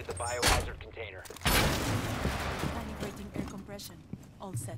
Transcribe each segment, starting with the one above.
secured the biohazard container. Calibrating air compression. All set.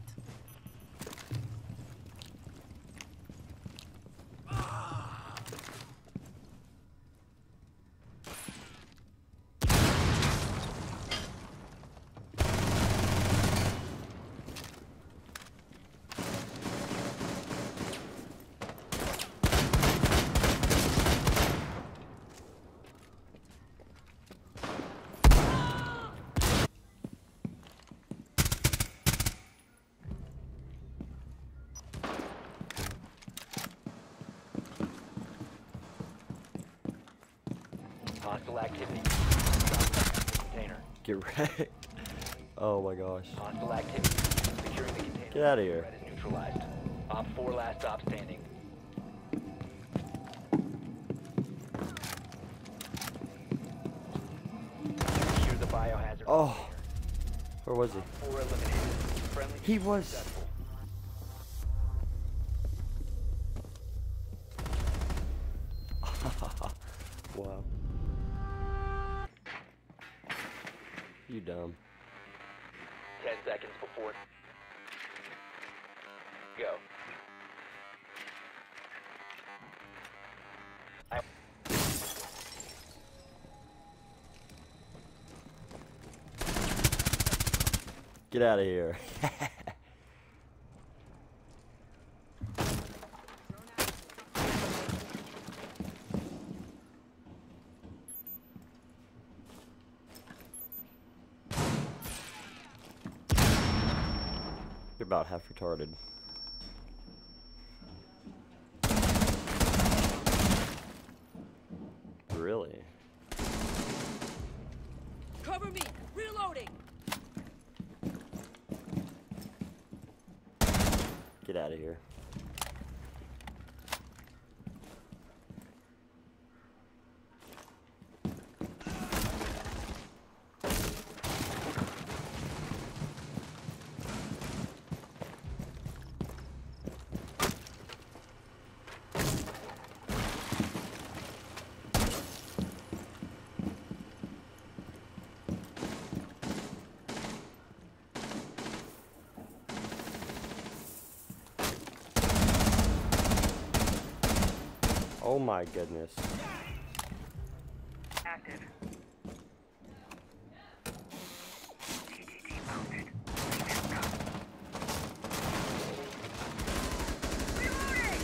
Hostile activity. Container. Get wrecked. Oh my gosh. Hostile activity. Securing the container. Get out of here. Threat is neutralized. Op 4 last stop standing. Secure the biohazard. Oh. Where was he? Op 4 eliminated. Friendly He was. successful. Wow. You dumb. 10 seconds before. Go. Get out of here. You're about half retarded. Really? Cover me! Reloading! Get out of here. Oh my goodness. Active. TTT mounted. Reloading!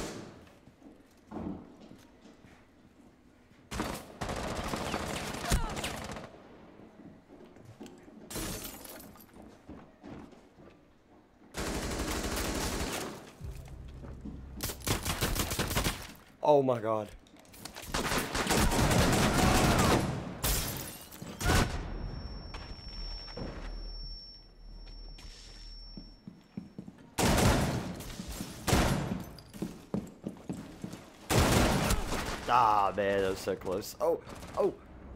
Oh my god. Ah, man, that was so close. Oh, oh.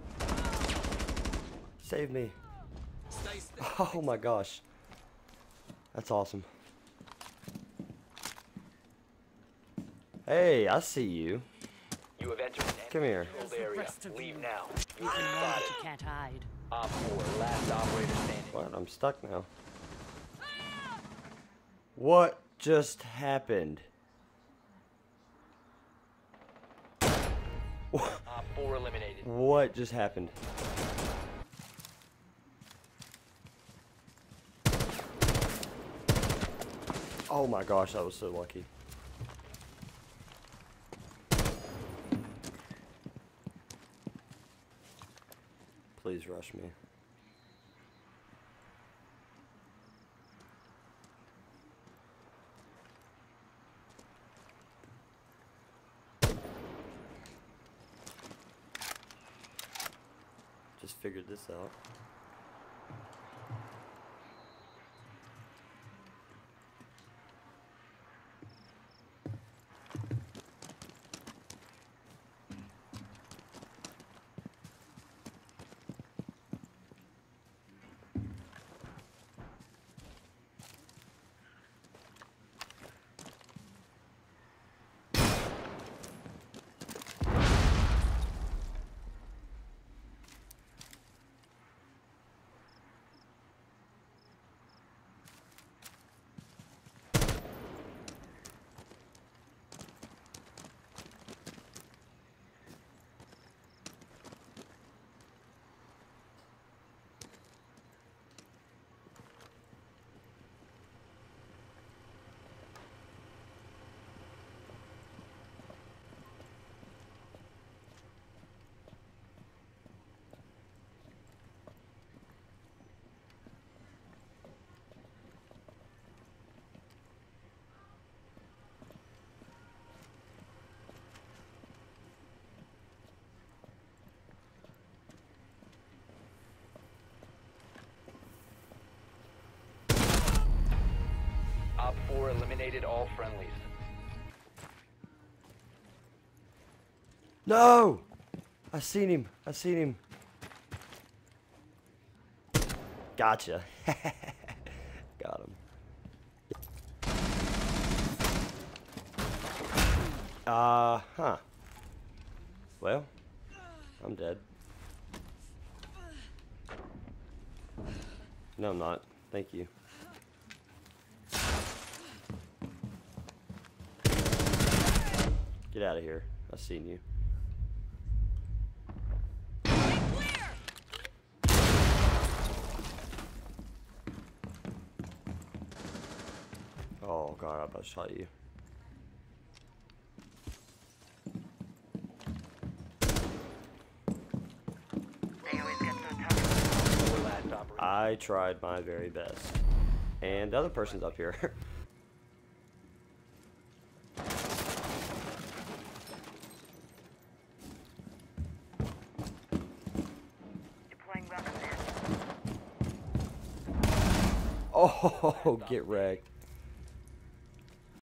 Save me. Oh my gosh. That's awesome. Hey, I see you. You have entered an Come here. controlled There's the area. rest of Leave you. now. You You've can been know that spotted. you can't hide. Op 4 last operator standing. What? I'm stuck now. What just happened? Op 4 eliminated. What just happened? Oh my gosh, that was so lucky. Please rush me. Just figured this out. eliminated all friendlies. No! I seen him. I seen him. Gotcha. Got him. Huh. Well, I'm dead. No, I'm not. Thank you. Get out of here. I've seen you. Oh god, I about shot you. They always get so tough. 4 last operators. I tried my very best. And the other person's up here. Deploying weapon. Oh, get wrecked.